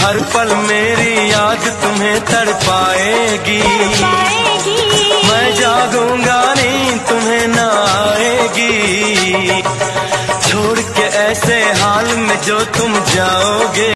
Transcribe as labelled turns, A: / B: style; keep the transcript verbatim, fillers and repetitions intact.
A: हर पल मेरी याद तुम्हें तड़पाएगी। मैं जागूंगा नींद तुम्हें न आएगी, छोड़ के ऐसे हाल में जो तुम जाओगे।